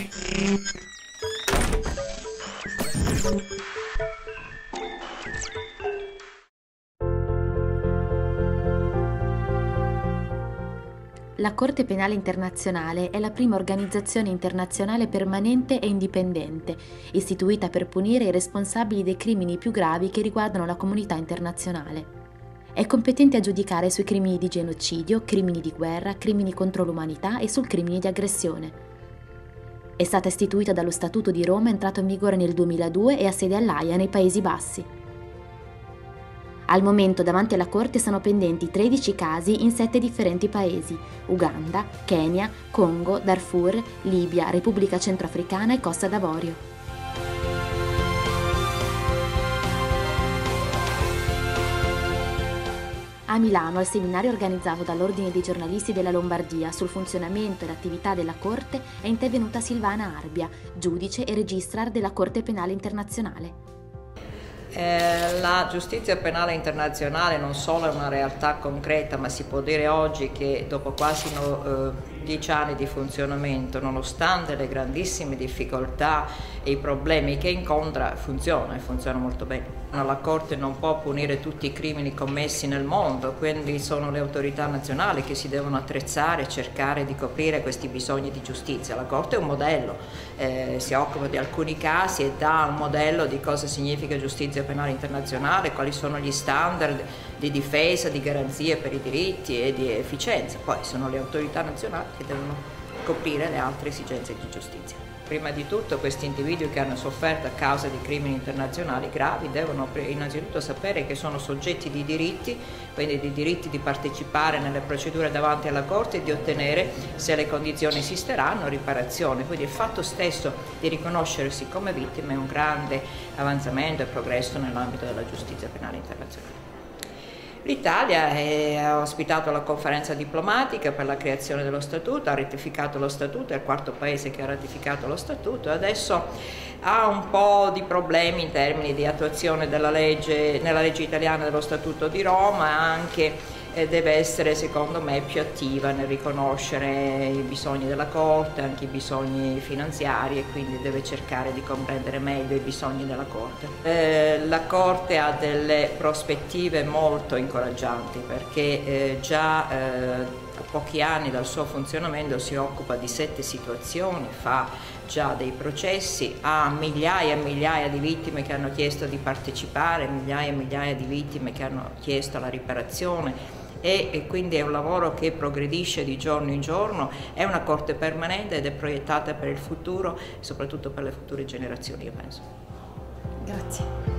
La Corte Penale Internazionale è la prima organizzazione internazionale permanente e indipendente, istituita per punire i responsabili dei crimini più gravi che riguardano la comunità internazionale. È competente a giudicare sui crimini di genocidio, crimini di guerra, crimini contro l'umanità e sul crimine di aggressione. È stata istituita dallo Statuto di Roma, entrato in vigore nel 2002 e ha sede all'Aia, nei Paesi Bassi. Al momento davanti alla Corte sono pendenti 13 casi in 7 differenti paesi: Uganda, Kenya, Congo, Darfur, Libia, Repubblica Centroafricana e Costa d'Avorio. A Milano, al seminario organizzato dall'Ordine dei giornalisti della Lombardia sul funzionamento e l'attività della Corte, è intervenuta Silvana Arbia, giudice e registrar della Corte Penale Internazionale. La giustizia penale internazionale non solo è una realtà concreta, ma si può dire oggi che dopo quasi 10 anni di funzionamento, nonostante le grandissime difficoltà e i problemi che incontra, funziona e funziona molto bene. La Corte non può punire tutti i crimini commessi nel mondo, quindi sono le autorità nazionali che si devono attrezzare e cercare di coprire questi bisogni di giustizia. La Corte è un modello, si occupa di alcuni casi e dà un modello di cosa significa giustizia penale internazionale, quali sono gli standard di difesa, di garanzie per i diritti e di efficienza. Poi sono le autorità nazionali che devono coprire le altre esigenze di giustizia. Prima di tutto questi individui che hanno sofferto a causa di crimini internazionali gravi devono innanzitutto sapere che sono soggetti di diritti, quindi di diritti di partecipare nelle procedure davanti alla Corte e di ottenere, se le condizioni esisteranno, riparazione. Quindi il fatto stesso di riconoscersi come vittime è un grande avanzamento e progresso nell'ambito della giustizia penale internazionale. L'Italia ha ospitato la conferenza diplomatica per la creazione dello Statuto, ha ratificato lo Statuto, è il quarto paese che ha ratificato lo Statuto e adesso ha un po' di problemi in termini di attuazione della legge, nella legge italiana dello Statuto di Roma, anche deve essere secondo me più attiva nel riconoscere i bisogni della Corte, anche i bisogni finanziari, e quindi deve cercare di comprendere meglio i bisogni della Corte. La Corte ha delle prospettive molto incoraggianti perché già a pochi anni dal suo funzionamento si occupa di 7 situazioni, fa già dei processi, ha migliaia e migliaia di vittime che hanno chiesto di partecipare, migliaia e migliaia di vittime che hanno chiesto la riparazione e quindi è un lavoro che progredisce di giorno in giorno, è una Corte permanente ed è proiettata per il futuro, soprattutto per le future generazioni, io penso. Grazie.